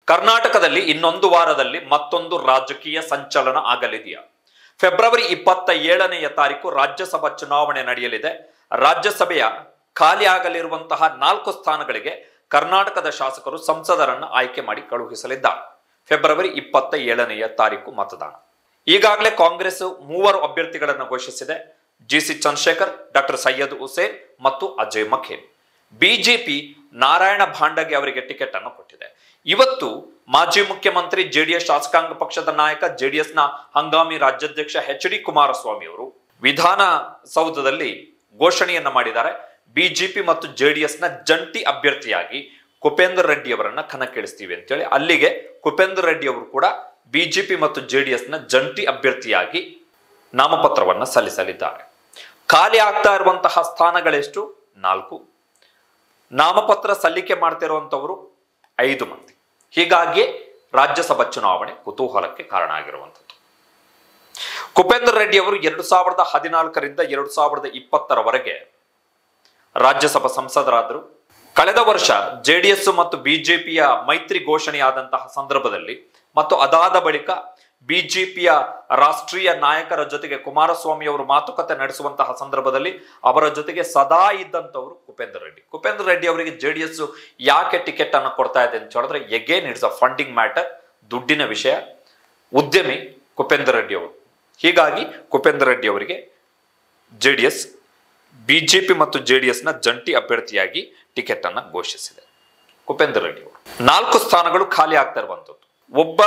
ಕರ್ನಾಟಕದಲ್ಲಿ ಇನ್ನೊಂದು ವಾರದಲ್ಲಿ ಮತ್ತೊಂದು ರಾಜಕೀಯ ಸಂಚಲನ ಆಗಲಿದೆಯಾ? ಫೆಬ್ರವರಿ 27ನೇ ತಾರೀಕು ರಾಜ್ಯಸಭಾ ಚುನಾವಣೆ ನಡೆಯಲಿದೆ. ರಾಜ್ಯಸಭೆಯ ಖಾಲಿ ಆಗಲಿರುವಂತಹ 4 ಸ್ಥಾನಗಳಿಗೆ ಕರ್ನಾಟಕದ ಶಾಸಕರು ಸಂಸದರನ್ನು ಆಯ್ಕೆ ಮಾಡಿ ಕಳುಹಿಸಲಿದ್ದಾರೆ. ಫೆಬ್ರವರಿ 27ನೇ ತಾರೀಕು ಮತದಾನ. ಈಗಾಗಲೇ ಕಾಂಗ್ರೆಸ್ 3 ಅಭ್ಯರ್ಥಿಗಳನ್ನು ಘೋಷಿಸಿದೆ. ಜಿಸಿ ಚಂದ್ರಶೇಖರ್, ಡಾಕ್ಟರ್ ಸೈಯದ್ ಹುಸೇನ್ ಮತ್ತು ಅಜಯ್ ಮಖೇನ್. ಬಿಜೆಪಿ ನಾರಾಯಣ ಭಾಂಡಗೆ ಅವರಿಗೆ ಟಿಕೆಟ್ ಅನ್ನು ಕೊಟ್ಟಿದೆ. ಇವತ್ತು ಮಾಜಿ ಮುಖ್ಯಮಂತ್ರಿ ಜೆಡಿಎಸ್ ಶಾಸಕಾಂಗ ಪಕ್ಷದ ನಾಯಕ ಜೆಡಿಎಸ್ನ ಹಂಗಾಮಿ ರಾಜ್ಯಾಧ್ಯಕ್ಷ ಎಚ್.ಡಿ. ಕುಮಾರಸ್ವಾಮಿ ಅವರು ವಿಧಾನಸೌಧದಲ್ಲಿ ಘೋಷಣೆಯನ್ನ ಮಾಡಿದ್ದಾರೆ. ಬಿಜೆಪಿ ಮತ್ತು ಜೆಡಿಎಸ್ನ ಜಂಟಿ ಅಭ್ಯರ್ಥಿಯಾಗಿ ಕುಪೇಂದರ್ ರೆಡ್ಡಿ ಅವರನ್ನ ಕಣಕ್ಕಿಳಿಸ್ತೀವಿ ಅಂತೇಳಿ ಅಲ್ಲಿಗೆ ಕುಪೇಂದರ್ ರೆಡ್ಡಿ ಅವರು ಕೂಡ ಬಿಜೆಪಿ ಮತ್ತು ಜೆಡಿಎಸ್ನ ಜಂಟಿ ಅಭ್ಯರ್ಥಿಯಾಗಿ ನಾಮಪತ್ರವನ್ನ ಸಲ್ಲಿಸಲಿದ್ದಾರೆ. ಖಾಲಿ ಆಗ್ತಾ ಇರುವಂತಹ ಸ್ಥಾನಗಳೆಷ್ಟು? 4. ನಾಮಪತ್ರ ಸಲ್ಲಿಕೆ ಮಾಡ್ತಿರುವಂತವರು 5 ಮಂದಿ. ಹೀಗಾಗಿ ರಾಜ್ಯಸಭಾ ಚುನಾವಣೆ ಕುತೂಹಲಕ್ಕೆ ಕಾರಣ ಆಗಿರುವಂಥದ್ದು. ಕುಪೇಂದರ್ ರೆಡ್ಡಿ ಅವರು 2014ರಿಂದ 2020ರವರೆಗೆ ರಾಜ್ಯಸಭಾ ಸಂಸದರಾದರು. ಕಳೆದ ವರ್ಷ ಜೆಡಿಎಸ್ ಮತ್ತು ಬಿಜೆಪಿಯ ಮೈತ್ರಿ ಘೋಷಣೆಯಾದಂತಹ ಸಂದರ್ಭದಲ್ಲಿ ಮತ್ತು ಅದಾದ ಬಳಿಕ ಬಿಜೆಪಿಯ ರಾಷ್ಟ್ರೀಯ ನಾಯಕರ ಜೊತೆಗೆ ಕುಮಾರಸ್ವಾಮಿ ಅವರು ಮಾತುಕತೆ ನಡೆಸುವಂತಹ ಸಂದರ್ಭದಲ್ಲಿ ಅವರ ಜೊತೆಗೆ ಸದಾ ಇದ್ದಂಥವರು ಕುಪೇಂದರ್ ರೆಡ್ಡಿ. ಕುಪೇಂದರ್ ರೆಡ್ಡಿ ಅವರಿಗೆ ಜೆಡಿಎಸ್ ಯಾಕೆ ಟಿಕೆಟ್ ಅನ್ನು ಕೊಡ್ತಾ ಇದೆ ಅಂತ ಹೇಳಿದ್ರೆ, again it's a funding matter, ದುಡ್ಡಿನ ವಿಷಯ, ಉದ್ಯಮಿ ಕುಪೇಂದರ್ ರೆಡ್ಡಿ ಅವರು. ಹೀಗಾಗಿ ಕುಪೇಂದರ್ ರೆಡ್ಡಿ ಅವರಿಗೆ ಜೆಡಿಎಸ್ ಬಿಜೆಪಿ ಮತ್ತು ಜೆಡಿಎಸ್ನ ಜಂಟಿ ಅಭ್ಯರ್ಥಿಯಾಗಿ ಟಿಕೆಟ್ ಅನ್ನು ಘೋಷಿಸಿದೆ. ಕುಪೇಂದರ್ ರೆಡ್ಡಿ ಅವರು 4 ಸ್ಥಾನಗಳು ಖಾಲಿ ಆಗ್ತಾ ಇರುವಂಥದ್ದು. ಒಬ್ಬ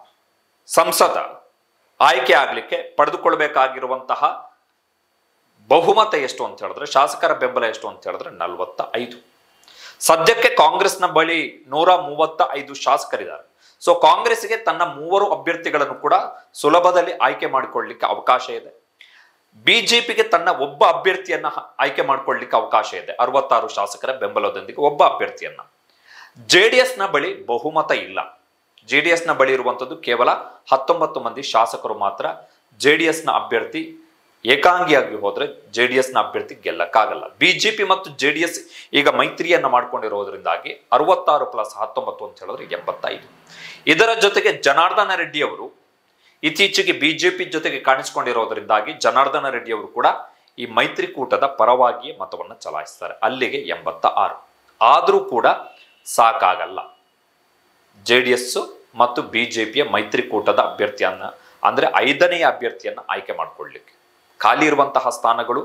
ಸಂಸದ ಆಯ್ಕೆ ಆಗ್ಲಿಕ್ಕೆ ಪಡೆದುಕೊಳ್ಬೇಕಾಗಿರುವಂತಹ ಬಹುಮತ ಎಷ್ಟು ಅಂತ ಹೇಳಿದ್ರೆ, ಶಾಸಕರ ಬೆಂಬಲ ಎಷ್ಟು ಅಂತ ಹೇಳಿದ್ರೆ 45. ಸದ್ಯಕ್ಕೆ ಕಾಂಗ್ರೆಸ್ನ ಬಳಿ 135 ಶಾಸಕರಿದ್ದಾರೆ. ಸೊ ಕಾಂಗ್ರೆಸ್ಗೆ ತನ್ನ 3 ಅಭ್ಯರ್ಥಿಗಳನ್ನು ಕೂಡ ಸುಲಭದಲ್ಲಿ ಆಯ್ಕೆ ಮಾಡಿಕೊಳ್ಳಲಿಕ್ಕೆ ಅವಕಾಶ ಇದೆ. ಬಿಜೆಪಿಗೆ ತನ್ನ ಒಬ್ಬ ಅಭ್ಯರ್ಥಿಯನ್ನ ಆಯ್ಕೆ ಮಾಡಿಕೊಳ್ಳಲಿಕ್ಕೆ ಅವಕಾಶ ಇದೆ, 66 ಶಾಸಕರ ಬೆಂಬಲದೊಂದಿಗೆ ಒಬ್ಬ ಅಭ್ಯರ್ಥಿಯನ್ನ. ಜೆಡಿಎಸ್ನ ಬಳಿ ಬಹುಮತ ಇಲ್ಲ. ಜೆಡಿಎಸ್ನ ಬಳಿ ಇರುವಂಥದ್ದು ಕೇವಲ 19 ಮಂದಿ ಶಾಸಕರು ಮಾತ್ರ. ಜೆಡಿಎಸ್ನ ಅಭ್ಯರ್ಥಿ ಏಕಾಂಗಿಯಾಗಿ ಹೋದ್ರೆ ಜೆಡಿಎಸ್ನ ಅಭ್ಯರ್ಥಿ ಗೆಲ್ಲಕ್ಕಾಗಲ್ಲ. ಬಿಜೆಪಿ ಮತ್ತು ಜೆಡಿಎಸ್ ಈಗ ಮೈತ್ರಿಯನ್ನ ಮಾಡ್ಕೊಂಡಿರೋದ್ರಿಂದಾಗಿ 66 + 19 ಅಂತ ಹೇಳಿದ್ರೆ 75. ಇದರ ಜೊತೆಗೆ ಜನಾರ್ದನ ರೆಡ್ಡಿ ಅವರು ಇತ್ತೀಚೆಗೆ ಬಿಜೆಪಿ ಜೊತೆಗೆ ಕಾಣಿಸಿಕೊಂಡಿರೋದ್ರಿಂದಾಗಿ ಜನಾರ್ದನ ರೆಡ್ಡಿ ಅವರು ಕೂಡ ಈ ಮೈತ್ರಿಕೂಟದ ಪರವಾಗಿಯೇ ಮತವನ್ನು ಚಲಾಯಿಸ್ತಾರೆ. ಅಲ್ಲಿಗೆ 86. ಆದರೂ ಕೂಡ ಸಾಕಾಗಲ್ಲ ಜೆಡಿಎಸ್ ಮತ್ತು ಬಿಜೆಪಿಯ ಮೈತ್ರಿಕೂಟದ ಅಭ್ಯರ್ಥಿಯನ್ನ, ಅಂದ್ರೆ 5ನೇ ಅಭ್ಯರ್ಥಿಯನ್ನ ಆಯ್ಕೆ ಮಾಡಿಕೊಳ್ಳಲಿಕ್ಕೆ. ಖಾಲಿ ಇರುವಂತಹ ಸ್ಥಾನಗಳು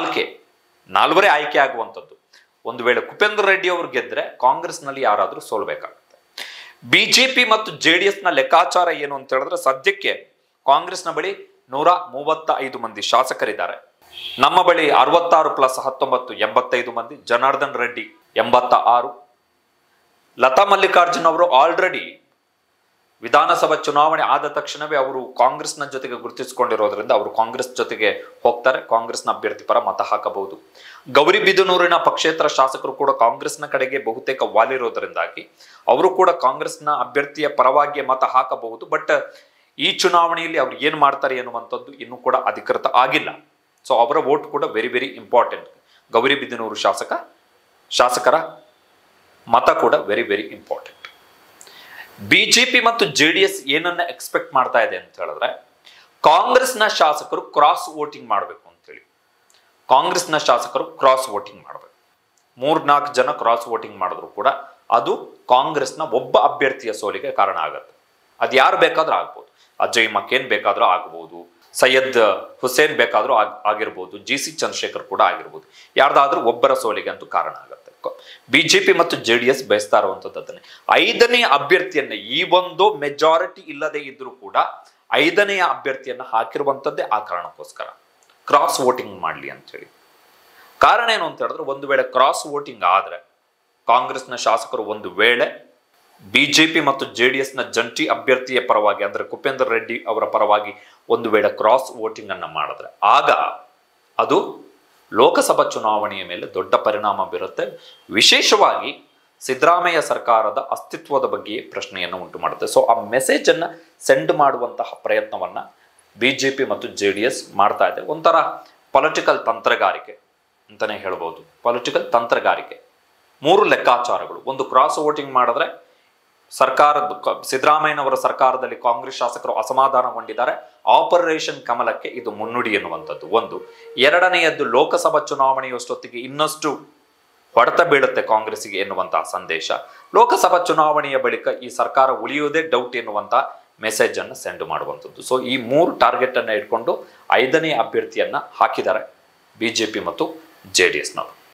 4 ಆಯ್ಕೆ ಆಗುವಂಥದ್ದು. ಒಂದು ವೇಳೆ ಕುಪೇಂದರ್ ರೆಡ್ಡಿ ಅವರು ಗೆದ್ರೆ ಕಾಂಗ್ರೆಸ್ನಲ್ಲಿ ಯಾರಾದರೂ ಸೋಲ್ಬೇಕಾಗುತ್ತೆ. ಬಿಜೆಪಿ ಮತ್ತು ಜೆಡಿಎಸ್ನ ಲೆಕ್ಕಾಚಾರ ಏನು ಅಂತ ಹೇಳಿದ್ರೆ, ಸದ್ಯಕ್ಕೆ ಕಾಂಗ್ರೆಸ್ನ ಬಳಿ 135 ಮಂದಿ ಶಾಸಕರಿದ್ದಾರೆ. ನಮ್ಮ ಬಳಿ 66 + 19 85 ಮಂದಿ. ಜನಾರ್ದನ್ ರೆಡ್ಡಿ 86. ಲತಾ ಮಲ್ಲಿಕಾರ್ಜುನ್ ಅವರು ಆಲ್ರೆಡಿ ವಿಧಾನಸಭಾ ಚುನಾವಣೆ ಆದ ತಕ್ಷಣವೇ ಅವರು ಕಾಂಗ್ರೆಸ್ನ ಜೊತೆಗೆ ಗುರುತಿಸಿಕೊಂಡಿರೋದ್ರಿಂದ ಅವರು ಕಾಂಗ್ರೆಸ್ ಜೊತೆಗೆ ಹೋಗ್ತಾರೆ. ಕಾಂಗ್ರೆಸ್ನ ಅಭ್ಯರ್ಥಿ ಪರ ಮತ ಹಾಕಬಹುದು. ಗೌರಿಬಿದನೂರಿನ ಪಕ್ಷೇತರ ಶಾಸಕರು ಕೂಡ ಕಾಂಗ್ರೆಸ್ನ ಕಡೆಗೆ ಬಹುತೇಕ ವಾಲಿರೋದ್ರಿಂದಾಗಿ ಅವರು ಕೂಡ ಕಾಂಗ್ರೆಸ್ನ ಅಭ್ಯರ್ಥಿಯ ಪರವಾಗಿ ಮತ ಹಾಕಬಹುದು. ಬಟ್ ಈ ಚುನಾವಣೆಯಲ್ಲಿ ಅವ್ರು ಏನ್ ಮಾಡ್ತಾರೆ ಎನ್ನುವಂಥದ್ದು ಇನ್ನೂ ಕೂಡ ಅಧಿಕೃತ ಆಗಿಲ್ಲ. ಸೊ ಅವರ ವೋಟ್ ಕೂಡ ವೆರಿ ವೆರಿ ಇಂಪಾರ್ಟೆಂಟ್. ಗೌರಿಬಿದನೂರು ಶಾಸಕರ ಮತ ಕೂಡ ವೆರಿ ವೆರಿ ಇಂಪಾರ್ಟೆಂಟ್. ಬಿಜೆಪಿ ಮತ್ತು ಜೆಡಿಎಸ್ ಏನನ್ನ ಎಕ್ಸ್ಪೆಕ್ಟ್ ಮಾಡ್ತಾ ಇದೆ ಅಂತ ಹೇಳಿದ್ರೆ, ಕಾಂಗ್ರೆಸ್ನ ಶಾಸಕರು ಕ್ರಾಸ್ ವೋಟಿಂಗ್ ಮಾಡಬೇಕು ಅಂತೇಳಿ. ಕಾಂಗ್ರೆಸ್ನ ಶಾಸಕರು ಕ್ರಾಸ್ ವೋಟಿಂಗ್ ಮಾಡಬೇಕು. 3-4 ಜನ ಕ್ರಾಸ್ ವೋಟಿಂಗ್ ಮಾಡಿದ್ರು ಕೂಡ ಅದು ಕಾಂಗ್ರೆಸ್ನ ಒಬ್ಬ ಅಭ್ಯರ್ಥಿಯ ಸೋಲಿಗೆ ಕಾರಣ ಆಗುತ್ತೆ. ಅದು ಯಾರು ಬೇಕಾದ್ರೂ ಆಗ್ಬೋದು. ಅಜಯ್ ಮಖೇನ್ ಬೇಕಾದ್ರೂ ಆಗಬಹುದು, ಸೈಯದ್ ಹುಸೇನ್ ಬೇಕಾದ್ರೂ ಆಗಿರ್ಬೋದು, ಜಿಸಿ ಚಂದ್ರಶೇಖರ್ ಕೂಡ ಆಗಿರ್ಬೋದು. ಯಾರ್ದಾದ್ರೂ ಒಬ್ಬರ ಸೋಲಿಗೆ ಅಂತೂ ಕಾರಣ ಆಗುತ್ತೆ. ಬಿಜೆಪಿ ಮತ್ತು ಜೆಡಿಎಸ್ ಬಯಸ್ತಾ ಇರುವಂತದ್ದು ಅದನ್ನೇ. 5ನೇ ಅಭ್ಯರ್ಥಿಯನ್ನ, ಈ ಒಂದು ಮೆಜಾರಿಟಿ ಇಲ್ಲದೆ ಇದ್ರೂ ಕೂಡ 5ನೇ ಅಭ್ಯರ್ಥಿಯನ್ನ ಹಾಕಿರುವಂತದ್ದೇ ಆ ಕಾರಣಕ್ಕೋಸ್ಕರ, ಕ್ರಾಸ್ ವೋಟಿಂಗ್ ಮಾಡ್ಲಿ ಅಂತ ಹೇಳಿ. ಕಾರಣ ಏನು ಅಂತ ಹೇಳಿದ್ರೆ, ಒಂದು ವೇಳೆ ಕ್ರಾಸ್ ವೋಟಿಂಗ್ ಆದ್ರೆ ಕಾಂಗ್ರೆಸ್ನ ಶಾಸಕರು ಒಂದು ವೇಳೆ ಬಿಜೆಪಿ ಮತ್ತು ಜೆಡಿಎಸ್ನ ಜಂಟಿ ಅಭ್ಯರ್ಥಿಯ ಪರವಾಗಿ ಅಂದ್ರೆ ಕುಪೇಂದರ್ ರೆಡ್ಡಿ ಅವರ ಪರವಾಗಿ ಒಂದು ವೇಳೆ ಕ್ರಾಸ್ ವೋಟಿಂಗ್ ಅನ್ನ ಮಾಡಿದ್ರೆ ಆಗ ಅದು ಲೋಕಸಭಾ ಚುನಾವಣೆಯ ಮೇಲೆ ದೊಡ್ಡ ಪರಿಣಾಮ ಬೀರುತ್ತೆ. ವಿಶೇಷವಾಗಿ ಸಿದ್ದರಾಮಯ್ಯ ಸರ್ಕಾರದ ಅಸ್ತಿತ್ವದ ಬಗ್ಗೆ ಪ್ರಶ್ನೆಯನ್ನು ಉಂಟು ಮಾಡುತ್ತೆ. ಸೊ ಆ ಮೆಸೇಜ್ ಅನ್ನ ಸೆಂಡ್ ಮಾಡುವಂತಹ ಪ್ರಯತ್ನವನ್ನ ಬಿಜೆಪಿ ಮತ್ತು ಜೆಡಿಎಸ್ ಮಾಡ್ತಾ ಇದೆ. ಒಂಥರ ಪೊಲಿಟಿಕಲ್ ತಂತ್ರಗಾರಿಕೆ ಅಂತಾನೆ ಹೇಳ್ಬೋದು. ಪೊಲಿಟಿಕಲ್ ತಂತ್ರಗಾರಿಕೆ. 3 ಲೆಕ್ಕಾಚಾರಗಳು. ಒಂದು, ಕ್ರಾಸ್ ವೋಟಿಂಗ್ ಮಾಡಿದ್ರೆ ಸಿದ್ದರಾಮಯ್ಯನವರ ಸರ್ಕಾರದಲ್ಲಿ ಕಾಂಗ್ರೆಸ್ ಶಾಸಕರು ಅಸಮಾಧಾನಗೊಂಡಿದ್ದಾರೆ. ಆಪರೇಷನ್ ಕಮಲಕ್ಕೆ ಇದು ಮುನ್ನುಡಿ ಎನ್ನುವಂಥದ್ದು ಒಂದು. ಎರಡನೆಯದ್ದು, ಲೋಕಸಭಾ ಚುನಾವಣೆಯಷ್ಟೊತ್ತಿಗೆ ಇನ್ನಷ್ಟು ಹೊಡೆತ ಬೀಳುತ್ತೆ ಕಾಂಗ್ರೆಸ್ಗೆ ಎನ್ನುವಂತಹ ಸಂದೇಶ. ಲೋಕಸಭಾ ಚುನಾವಣೆಯ ಬಳಿಕ ಈ ಸರ್ಕಾರ ಉಳಿಯುವುದೇ ಡೌಟ್ ಎನ್ನುವಂತ ಮೆಸೇಜ್ ಅನ್ನು ಸೆಂಡ್ ಮಾಡುವಂಥದ್ದು. ಸೊ ಈ 3 ಟಾರ್ಗೆಟ್ ಅನ್ನ ಇಟ್ಕೊಂಡು 5ನೇ ಅಭ್ಯರ್ಥಿಯನ್ನ ಹಾಕಿದ್ದಾರೆ ಬಿಜೆಪಿ ಮತ್ತು JDS ನವರು.